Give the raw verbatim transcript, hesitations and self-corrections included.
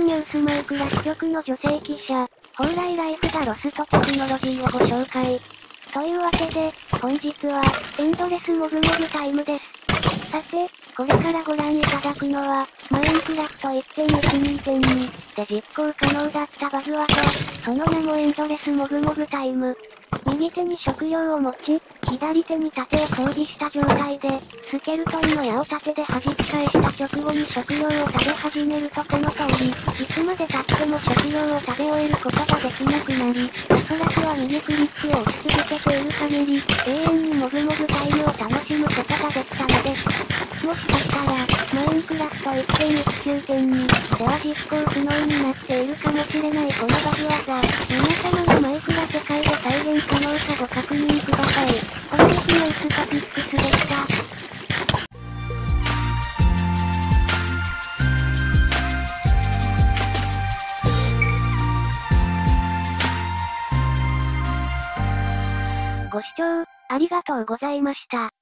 クニュースマイクラ支局の女性記者、蓬莱ライフザロストテクノロジーをご紹介。というわけで、本日は、エンドレスモグモグタイムです。さて、これからご覧いただくのは、マインクラフト いってんいちにてんに で実行可能だったバグ技、その名もエンドレスモグモグタイム。右手に食料を持ち、左手に盾を装備した状態で、スケルトンの矢を盾で弾き返した直後に食料を食べ始めるとこの通り、いつまで経っても食料を食べ終えることができなくなり、おそらくは右クリックを押し続けている限り、永遠にモグモグタイムを楽しむことができたのです。もしかしたら、マインクラフト いってんいちきゅうてんに では実行不能になっているかもしれないこのバグ技、皆様のマイクラ世界で再現可能かご確認ください。本日のイストピックスでした。ご視聴、ありがとうございました。